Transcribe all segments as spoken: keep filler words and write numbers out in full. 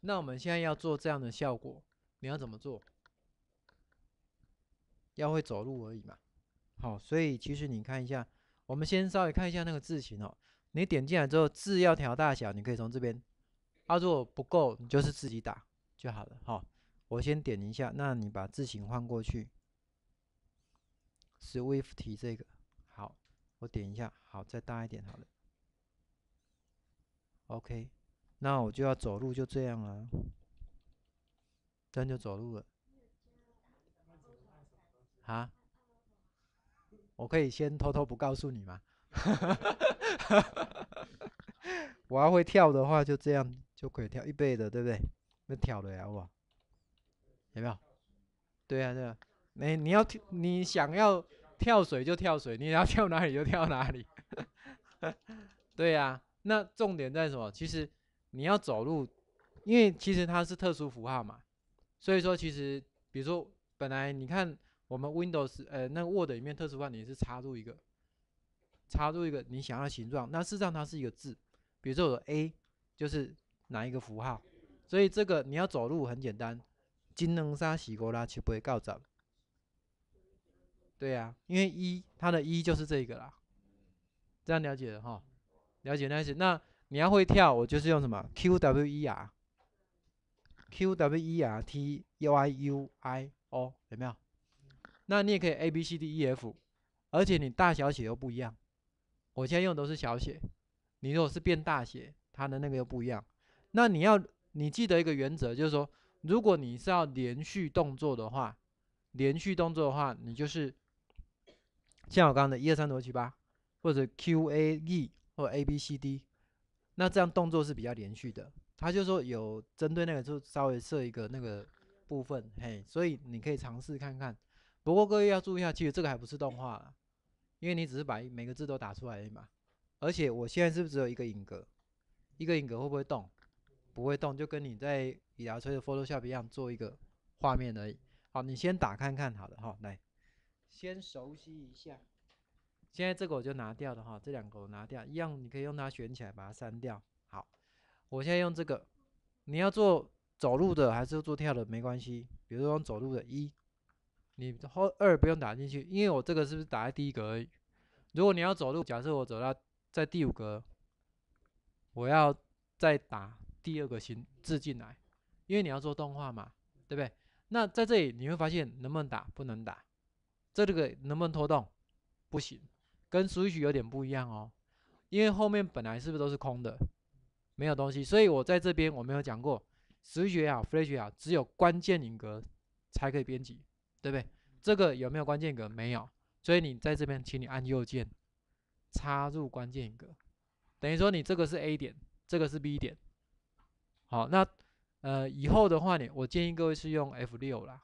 那我们现在要做这样的效果，你要怎么做？要会走路而已嘛。好，所以其实你看一下，我们先稍微看一下那个字型哦。你点进来之后，字要调大小，你可以从这边。啊，如果不够，你就是自己打就好了。好，我先点一下，那你把字型换过去，Swift 这个。好，我点一下，好，再大一点好了。OK，那我就要走路，就这样啊，这样就走路了。啊，我可以先偷偷不告诉你吗？我要会跳的话，就这样就可以跳一倍的，对不对？那跳了呀，哇，有没有？对啊，对啊。你你要跳，你想要跳水就跳水，你要跳哪里就跳哪里。对呀、啊，那重点在什么？其实你要走路，因为其实它是特殊符号嘛，所以说其实比如说本来你看我们 Windows 呃那个 Word 里面特殊符号你是插入一个插入一个你想要的形状，那事实上它是一个字，比如说我的 A 就是哪一个符号，所以这个你要走路很简单，金能沙洗过啦，就不会告早。对呀、啊，因为一它的一就是这个啦，这样了解了哈，了解那是那你要会跳，我就是用什么 Q W E R Q W E R T U I U I O 有没有？那你也可以 A B C D E F，而且你大小写又不一样。我现在用的都是小写，你如果是变大写，它的那个又不一样。那你要你记得一个原则，就是说，如果你是要连续动作的话，连续动作的话，你就是像我刚刚的一二三四五六七八，或者 Q A E 或者 A B C D，那这样动作是比较连续的。他就说有针对那个就稍微设一个那个部分，嘿，所以你可以尝试看看。不过各位要注意一下，其实这个还不是动画啦，因为你只是把每个字都打出来而已嘛。而且我现在是不是只有一个影格？一个影格会不会动？不会动，就跟你在以牙吹的 Photoshop 一样，做一个画面而已。好，你先打看看好了哈，来，先熟悉一下。现在这个我就拿掉了哈，这两个我拿掉，一样你可以用它选起来，把它删掉。好，我现在用这个，你要做走路的还是做跳的没关系，比如说用走路的一，你后二不用打进去，因为我这个是不是打在第一格而已？如果你要走路，假设我走到在第五格，我要再打第二个形字进来，因为你要做动画嘛，对不对？那在这里你会发现能不能打？不能打。这个能不能拖动？不行，跟 Switch 有点不一样哦，因为后面本来是不是都是空的，没有东西，所以我在这边我没有讲过，Switch 也好，Flash 也好，只有关键影格才可以编辑，对不对？这个有没有关键格？没有，所以你在这边，请你按右键插入关键影格，等于说你这个是 A 点，这个是 B 点。好，那呃以后的话呢，我建议各位是用 F 六啦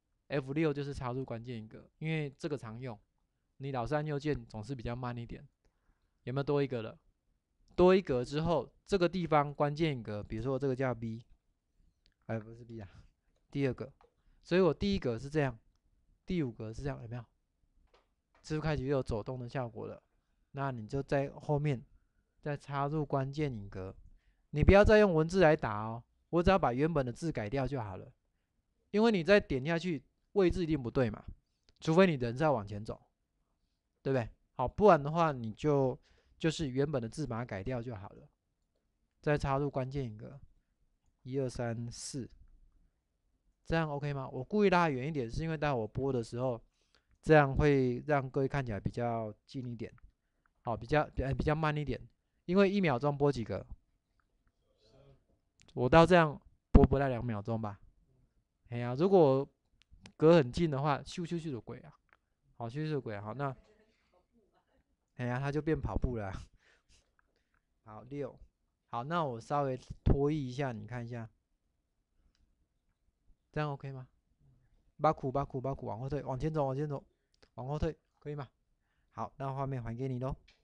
，F 六就是插入关键影格，因为这个常用。你老是按右键总是比较慢一点。有没有多一个了？多一格之后，这个地方关键格，比如说这个叫 B， 哎不是 B 啊，第二个，所以我第一格是这样，第五格是这样，有没有？是不是开始有走动的效果了？那你就在后面再插入关键影格，你不要再用文字来打哦，我只要把原本的字改掉就好了。因为你再点下去，位置一定不对嘛，除非你人是要往前走，对不对？好，不然的话你就就是原本的字把它改掉就好了，再插入关键影格，一二三四，这样 OK 吗？我故意拉远一点，是因为待会我播的时候，这样会让各位看起来比较近一点，好，比较呃比较慢一点，因为一秒钟播几个，我到这样播不到两秒钟吧？哎呀，如果隔很近的话，咻咻咻的鬼啊，好咻咻的鬼啊，好那哎呀它就变跑步了啊好六，好那我稍微拖移一下，你看一下，这样 OK 吗？巴苦巴苦巴苦，往后退，往前走往前走，往后退，可以吗？好，那画面还给你喽。